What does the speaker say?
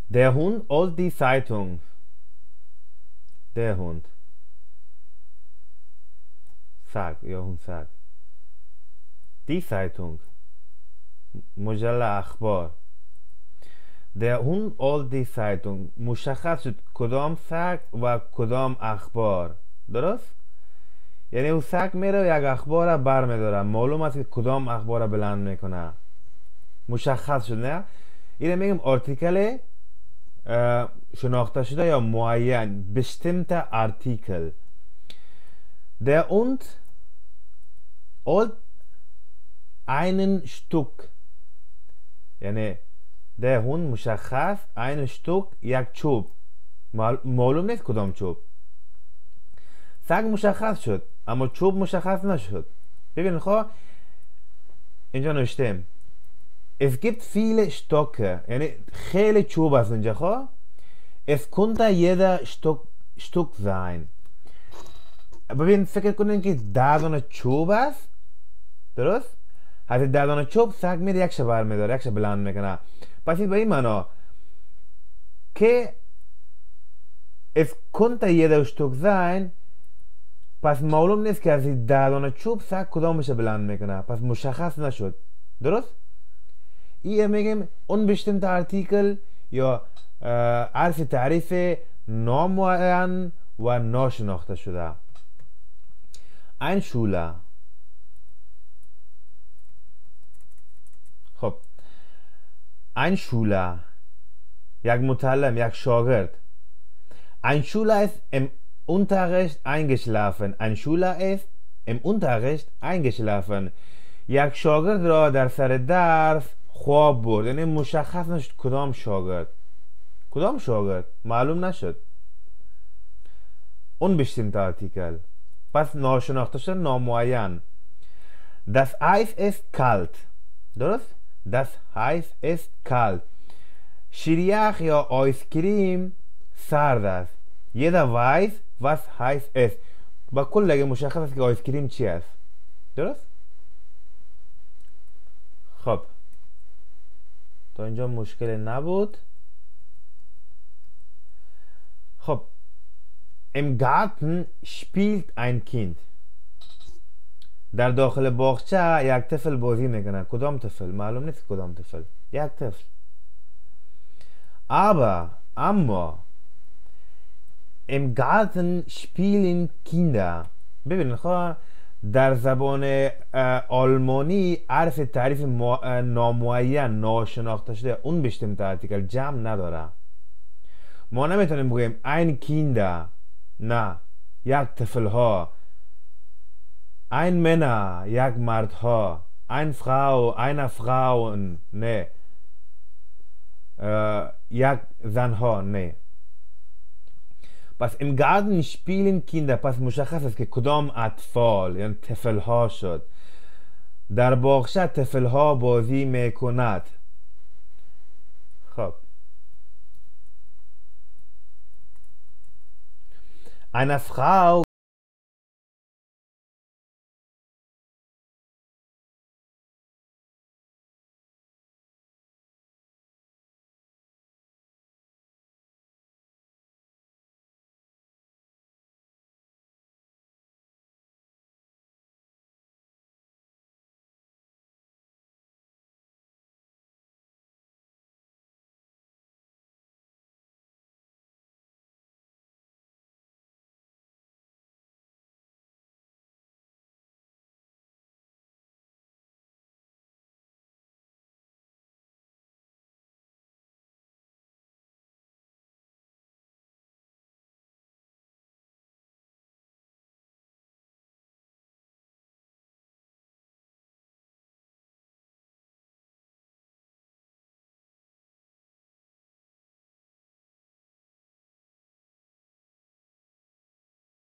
Der Hund holt die Zeitung. Der Hund. Sag, ja Hund sag. Die Zeitung. مجله اخبار. Der Hund holt die Zeitung. مشخص شد کدام سگ و کدام اخبار. درست؟ یعنی او سگ میره یک اخبار را بر میداره، معلوم است که کدام اخبار را بلند میکنه. مشخص شد نه؟ اینه میگم آرتیکل شناخته شده یا معین، bestimmte Artikel. Der Hund holt einen Stück. یعنی der Hund مشخص ein Stück یک چوب، معلوم نیست کدام چوب. سگ مشخص شد اما چوب مشخص نشد. ببین خواه اینجا نوشتیم es gibt viele Stöcke، یعنی خیلی چوب است اینجا. خواه es könnte jeder Stück sein. ببین فکر کنین که 10 دانه چوب است، درست؟ حتی 10 دانه چوب سگ میره یک بر میداره، یک بلند میکنه. پس این به این معنا که es könnte jeder Stück sein، پس معلوم نیست که از این 10 دانه چوب سگ کدامش بلند میکنه، پس مشخص نشد. درست؟ این میگیم unbestimmte Artikel یا عرف تعریف نامعین و ناشناخته شده. ein Schüler. خب ein Schüler یک متعلم، یک شاگرد. ein Schüler ist im Unterricht eingeschlafen. ein Schüler ist im Unterricht eingeschlafen. یک شاگرد را در سر درس خواب برد. یعنی مشخص نشد کدام شاگرد. کدام شاگرد معلوم نشد. unbestimmte Artikel. پس ناشناخته شد، نامعین. das Eis ist kalt. درست؟ das Eis ist kalt. شیریخ یا آیسکریم سرد است. jeder weiß was heiß ist. با کل لگه مشخص است که آیسکریم چی است. درست؟ خب تا اینجا مشکل نبود. خب im Garten spielt ein Kind. در داخل باغچه یک طفل بازی میکنه. کدام طفل؟ معلوم نیست کدام طفل. یک طفل. اما im Garten spielen Kinder. ببینید خواه در زبان آلمانی عرف تعریف نامعین، ناشناخته شده، unbestimmte Artikel جمع نداره. ما نمیتونیم بگیم ein Kinder، نه، یک طفل ها. ein Männer، یک مرد ها. ein Frau، eine Frau، نه، یک زن ها، نه. پس im Garten spielen Kinder، پس مشخص است که کدام اطفال، یعنی طفل ها شد. در باغچه طفل ها بازی میکند. خب eine Frau